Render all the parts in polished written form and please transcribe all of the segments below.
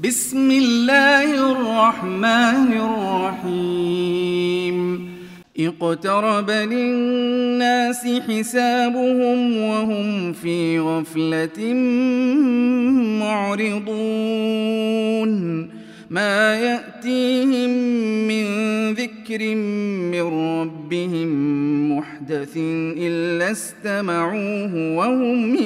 بسم الله الرحمن الرحيم اقترب للناس حسابهم وهم في غفلة معرضون ما يأتيهم من ذكر من ربهم محدث إلا استمعوه وهم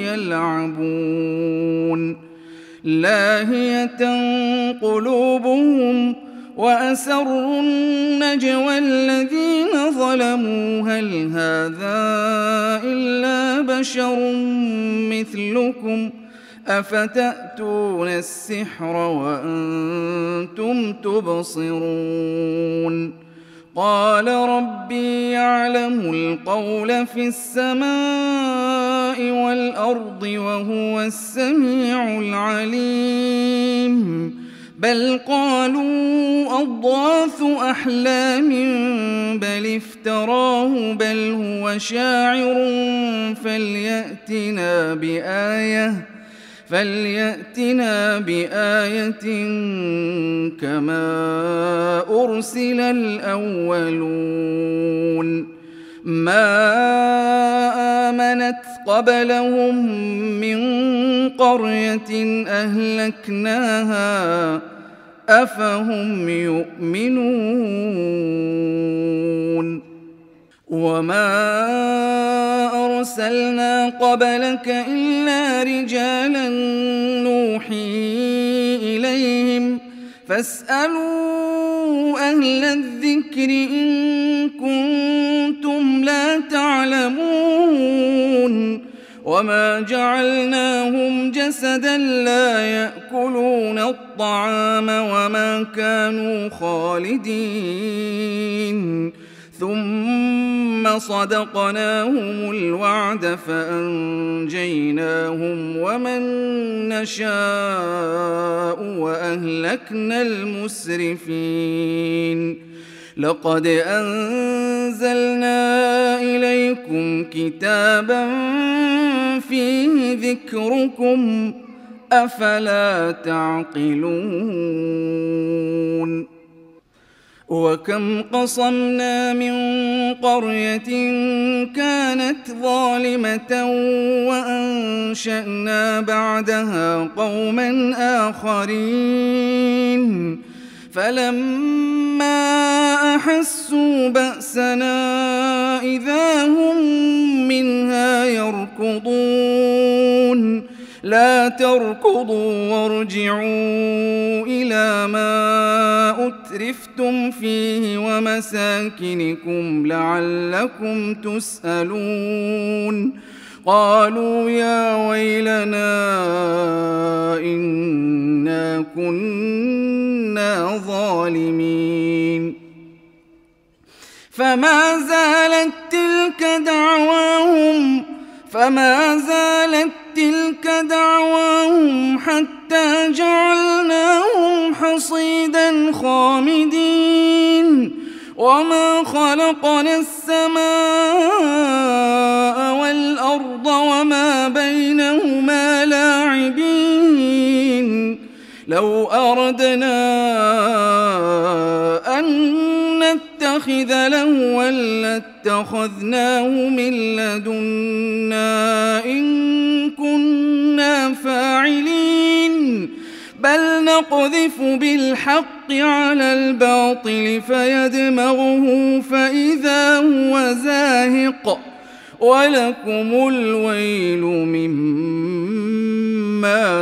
يلعبون لاهية قلوبهم وأسروا النجوى الذين ظلموا هل هذا إلا بشر مثلكم أفتأتون السحر وأنتم تبصرون قال ربي يعلم القول في السماء والأرض وهو السميع العليم بل قالوا أضغاث أحلام بل افتراه بل هو شاعر فليأتنا بآية كما أرسل الأولون ما آمنت قبلهم من قرية أهلكناها أفهم يؤمنون وما أرسلنا قبلك إلا رجالا نوحي إليهم فاسألوا أهل الذكر إن كنتم لا تعلمون وما جعلناهم جسدا لا يأكلون الطعام وما كانوا خالدين ثم صدقناهم الوعد فأنجيناهم ومن نشاء وأهلكنا المسرفين لقد أنزلنا إليكم كتابا فيه ذكركم أفلا تعقلون وكم قصمنا من قرية كانت ظالمة وأنشأنا بعدها قوما آخرين فلما أحسوا بأسنا إذا هم منها يركضون لا تركضوا وارجعوا إلى ما أترفتم فيه ومساكنكم لعلكم تسألون قالوا يا ويلنا إنا كنا ظالمين فما زالت تلك دعواهم حتى جعلناهم حصيدا خامدين وما خلقنا السماء والأرض وما بينهما لاعبين لو أردنا أن نتخذ لهوا لاتخذناه من لدنا إن كنا فاعلين بل نقذف بالحق على الباطل فيدمغه فإذا هو زاهق ولكم الويل مما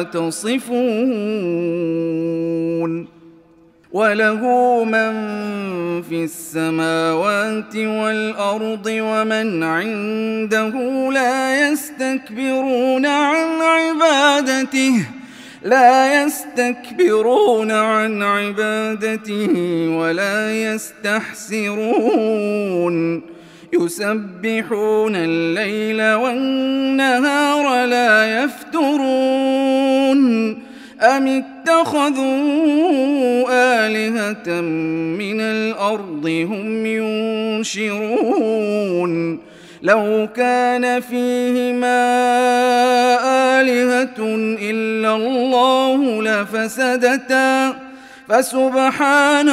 تصفون وله من في السماوات والأرض ومن عنده لا يستكبرون عن عبادته ولا يستحسرون يسبحون الليل والنهار لا يفترون أم اتخذوا آلهة من الأرض هم ينشرون لو كان فيهما آلهة إلا الله لفسدتا فسبحان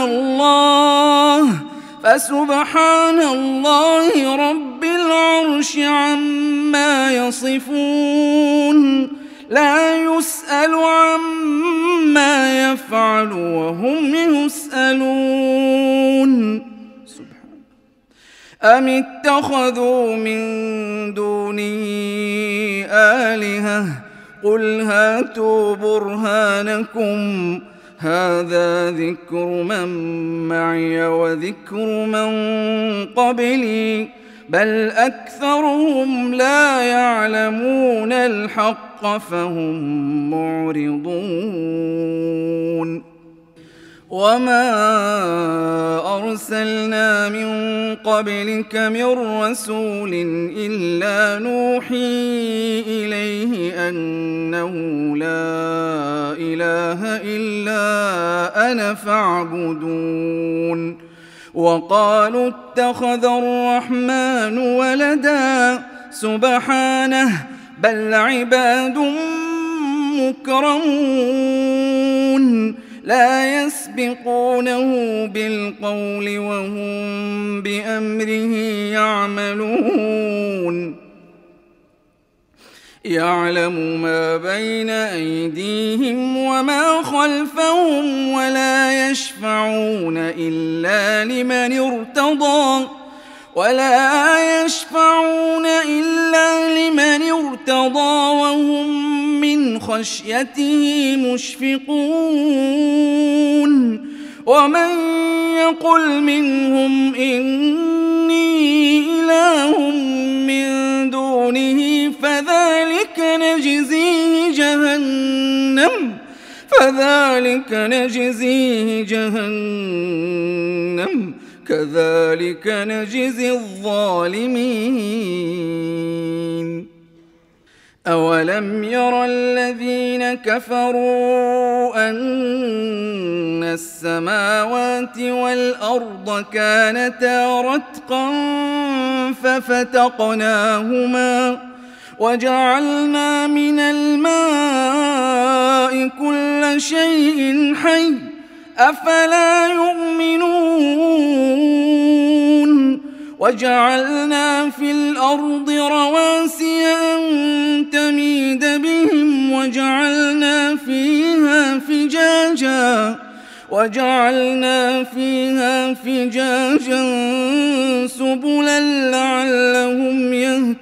الله رب العرش عما يصفون لا يسأل عما يفعل وهم يسألون أم اتخذوا من دونه آلهة قل هاتوا برهانكم هذا ذكر من معي وذكر من قبلي بل أكثرهم لا يعلمون الحق فهم معرضون وما أرسلنا من قبلك من رسول إلا نوحي إليه أنه لا إله إلا أنا فاعبدون وقالوا اتخذ الرحمن ولدا سبحانه بل عباد مكرمون لا يسبقونه بالقول وهم بأمره يعملون يعلم ما بين أيديهم وما خلفهم ولا يشفعون إلا لمن ارتضى وهم من خشيته مشفقون ومن يقل منهم إني إله من دونه فذلك نجزيه جهنم كذلك نجزي الظالمين أولم ير الذين كفروا أن السماوات والأرض كانتا رتقا ففتقناهما وجعلنا من الماء كل شيء حي أفلا يؤمنون وجعلنا في الأرض رواسي أن تميد بهم وجعلنا فيها فجاجا سبلا لعلهم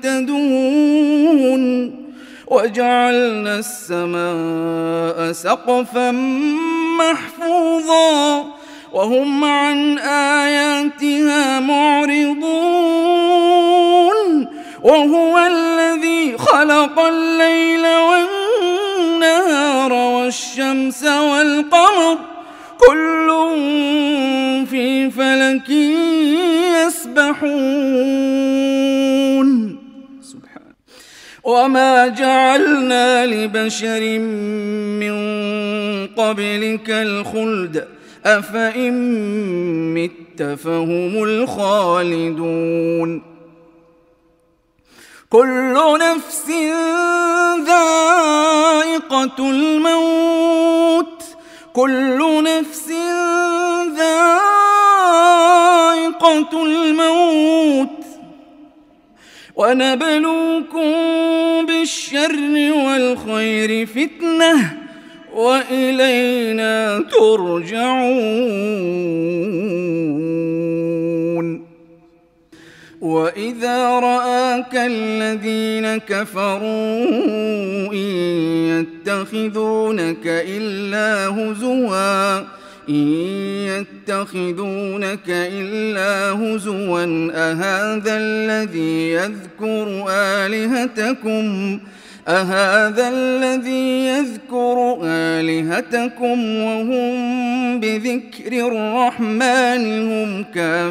يهتدون وجعلنا السماء سقفا محفوظا وهم عن آياتها معرضون وهو الذي خلق الليل والنهار والشمس والقمر كل في فلك يسبحون وما جعلنا لبشر من قبلك الخلد أفإن مت فهم الخالدون كل نفس ذائقة الموت ونبلوكم بالشر والخير فتنة وإلينا ترجعون وإذا رآك الذين كفروا إن يتخذونك إلا هزوا أهذا الذي يذكر آلهتكم وهم بذكر الرحمن هم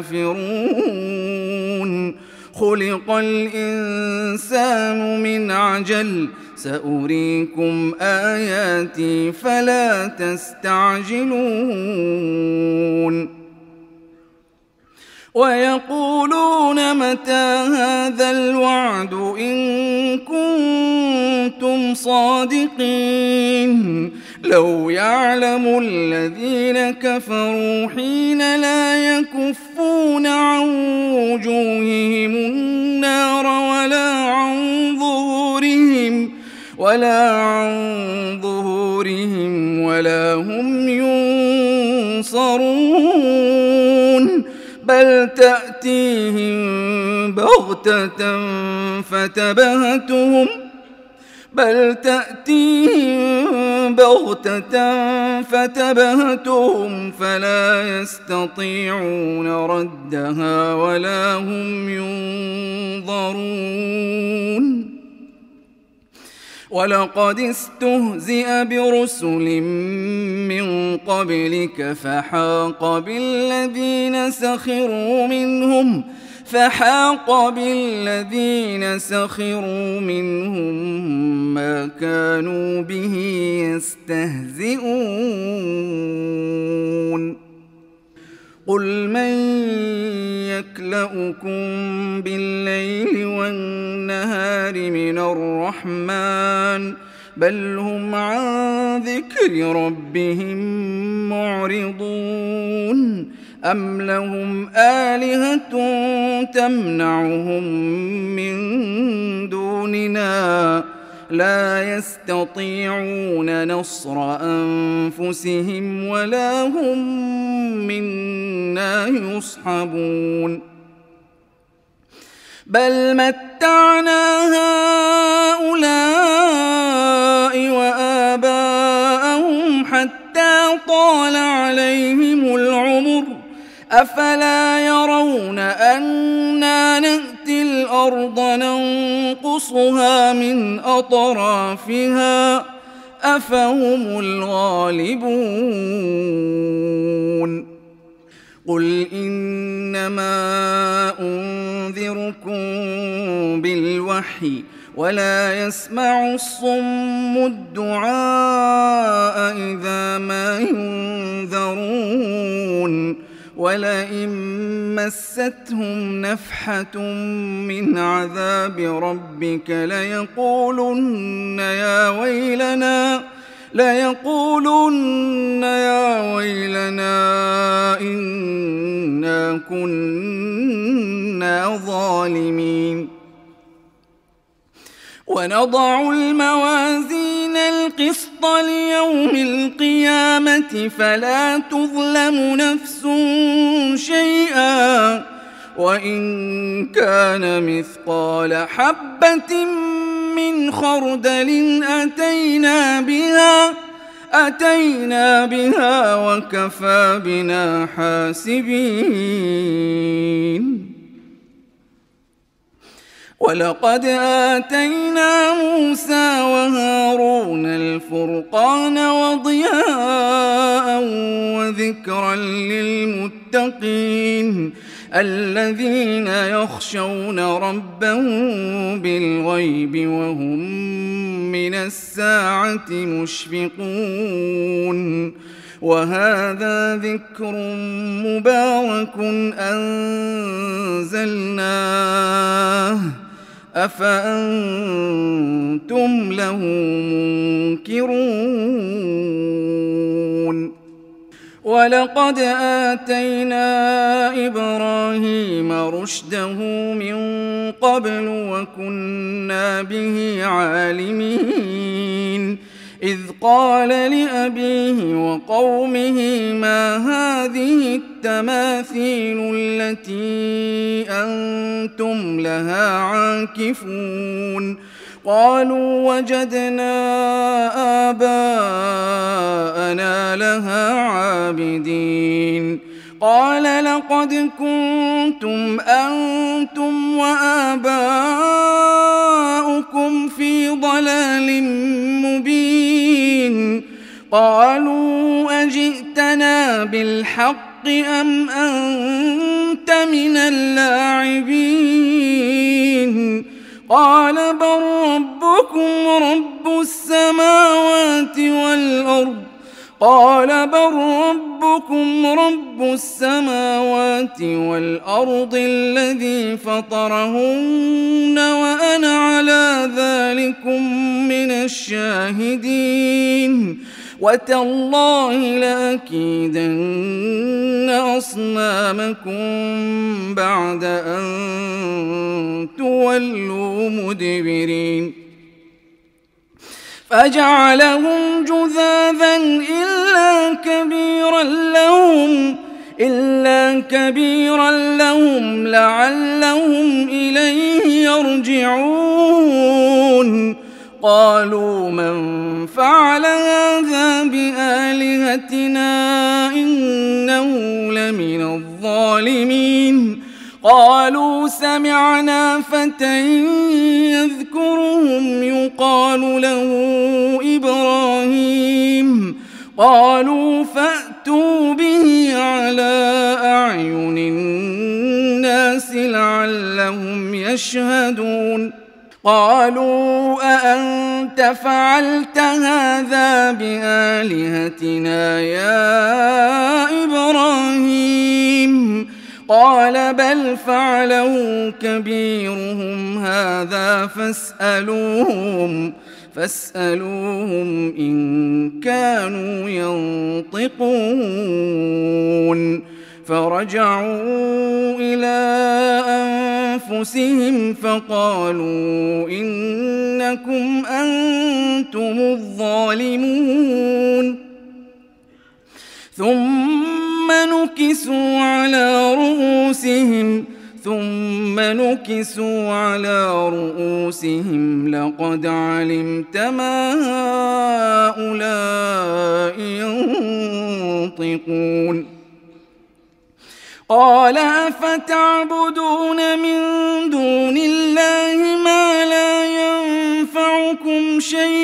كافرون خلق الإنسان من عجل سأريكم آياتي فلا تستعجلون ويقولون متى هذا الوعد إن كنتم صادقين لو يعلم الذين كفروا حين لا يكفون عن وجوههم النار ولا عن ظهورهم ولا هم ينصرون بل تأتيهم بغتة فتبهتهم فلا يستطيعون ردها ولا هم ينظرون ولقد استهزئ برسل من قبلك فحاق بالذين سخروا منهم ما كانوا به يستهزئون قل من يكلؤكم بالليل والنهار من الرحمن بل هم عن ذكر ربهم معرضون أم لهم آلهة تمنعهم من دوننا لا يستطيعون نصر أنفسهم ولا هم منا يصحبون بل متعنا هؤلاء وآباءهم حتى طال عليهم العمر أفلا يرون أنا نأتي الأرض ننقصها من أطرافها أفهم الغالبون قل إنما أنذركم بالوحي ولا يسمع الصم الدعاء إذا ما ينذرون ولئن مستهم نفحة من عذاب ربك ليقولن يا ويلنا إنا كنا ظالمين ونضع الموازين القسط ليوم القيامة فلا تظلم نفس شيئا وإن كان مثقال حبة من خردل أتينا بها وكفى بنا حاسبين ولقد آتينا موسى وهارون الفرقان وضياء وذكرا للمتقين الذين يخشون ربهم بالغيب وهم من الساعة مشفقون وهذا ذكر مبارك أنزلناه أفأنتم له منكرون ولقد آتينا إبراهيم رشده من قبل وكنا به عالمين إذ قال لأبيه وقومه ما هذه التماثيل التي أنتم لها عاكفون قالوا وجدنا آباءنا لها عابدين قال لقد كنتم أنتم وآباؤكم في ضلال مبين قالوا أجئتنا بالحق أم أنت من اللاعبين قال بل ربكم رب السماوات والأرض قال بل ربكم رب السماوات والأرض الذي فطرهن وأنا على ذلكم من الشاهدين وتالله لأكيدن أصنامكم بعد أن تولوا مدبرين فجعلهم جذاذا إلا كبيرا لهم لعلهم إليه يرجعون قالوا من فعل هذا بآلهتنا إنه لمن الظالمين قالوا سمعنا فتى يذكرهم يقال له إبراهيم قالوا فأتوا به على أعين الناس لعلهم يشهدون قالوا أأنت فعلت هذا بآلهتنا يا إبراهيم قال بل فعله كبيرهم هذا فاسألوهم إن كانوا ينطقون فرجعوا إلى أنفسهم فقالوا إنكم أنتم الظالمون ثم نكسوا على رؤوسهم لقد علمت ما هؤلاء ينطقون قال أفتعبدون من دون الله ما لا ينفعكم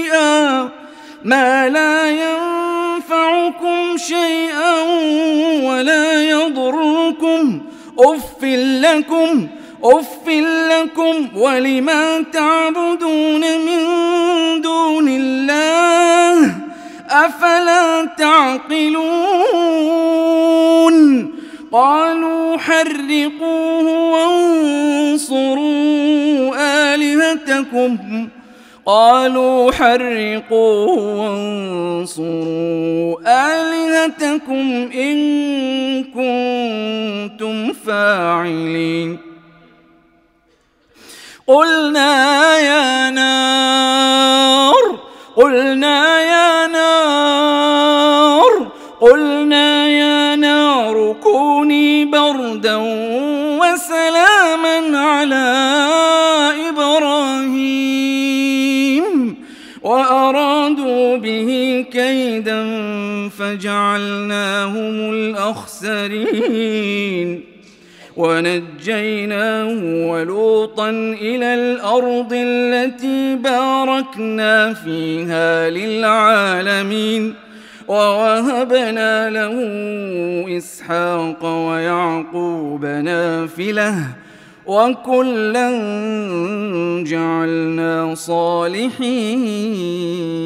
شيئا ولا يضركم أف لكم ولما تعبدون من دون الله أفلا تعقلون قالوا حرقوه وانصروا آلهتكم إن كنتم فاعلين قلنا يا نار كوني بردا وسلاما على إبراهيم وأرادوا به كيدا فجعلناهم الأخسرين ونجيناه ولوطا إلى الأرض التي باركنا فيها للعالمين ووهبنا له إسحاق ويعقوب نافلة وكلا جعلنا صالحين